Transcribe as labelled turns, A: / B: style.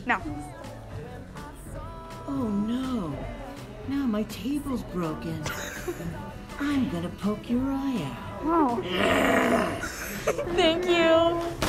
A: Now.
B: Oh no. Now my table's broken. I'm gonna poke your eye out.
A: Oh. Thank you.